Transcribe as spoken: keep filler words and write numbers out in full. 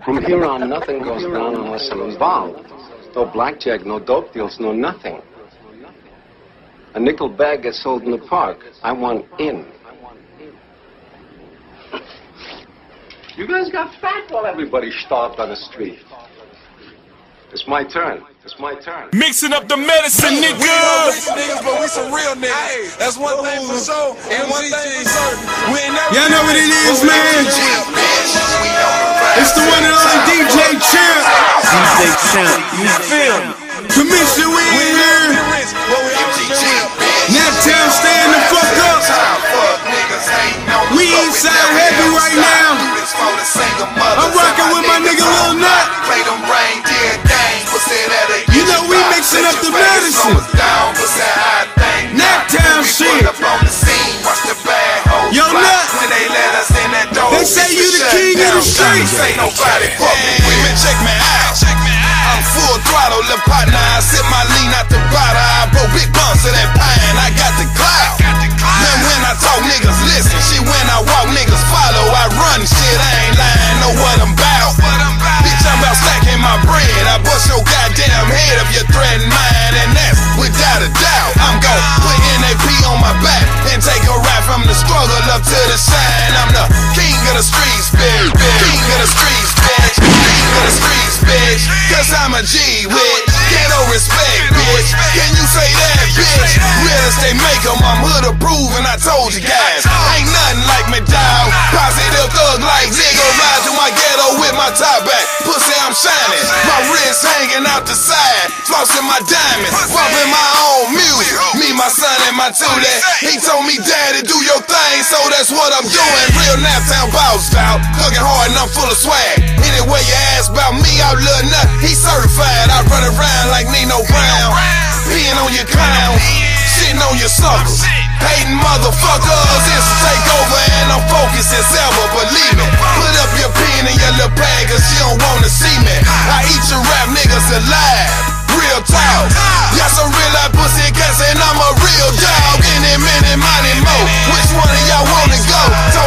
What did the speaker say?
From here on, nothing goes down unless I'm involved. No blackjack, no dope deals, no nothing. A nickel bag gets sold in the park. I want in. You guys got fat while everybody starved on the street. It's my turn. It's my turn. Mixing up the medicine, nigga. We don't mix niggas, but we some real niggas. That's one thing for sure, and one thing for certain. We ain't never. Y'all know what it is, man. It's the one and only D J Champ. D J Champ, you feel me? Commission, we in here. Naptown, stand the fuck up. We inside heavy right now. I'm rocking with my nigga Lil Nut. You know we mixing up the medicine. Naptown shit. Yo, Nut. They say you the king of the streets. Ain't nobody fuck me with me. Check me out. I'm full throttle, little partner. I sip my lean out the bottle. I blow big bumps of that pine. I got the clout. Then when I talk, niggas listen. Shit, when I walk, niggas follow. I run shit, I ain't lying. Know what I'm about. Bitch, I'm about stacking my bread. I bust your goddamn head if you threaten mine, and that's without a doubt. I'm gon' put N A P on my back and take a ride from the struggle up to the shine. I'm the king of the streets, bitch. King of the streets, bitch. King of the streets, bitch. Cause I'm a G with ghetto respect, bitch. Can you say that, bitch? Real estate make 'em, I'm hood approved, and I told you guys, ain't nothing like me, dawg. Positive thug like nigga, ride to my ghetto with my top back. Pussy, I'm shining, my wrist hanging out the side, flossing my diamonds, bumping my own music. Me, my son, and my toolie. He told me, daddy, do your thing, so that's what I'm doing. Real Naptown boss style, thugging hard and I'm full of swag. Anyway you ask about me, I Lil Nut, he certified. I run around like Nino Brown, peeing on your clown, shitting on your suckers, hating motherfuckers. It's a takeover and I'm focused as ever, believe me. Put up your pen in your little bag, cause you don't wanna see me. I eat your rap niggas alive, real talk. Y'all some real life pussy cats and I'm a real dog. Any minute, money, mo. Which one of y'all wanna go?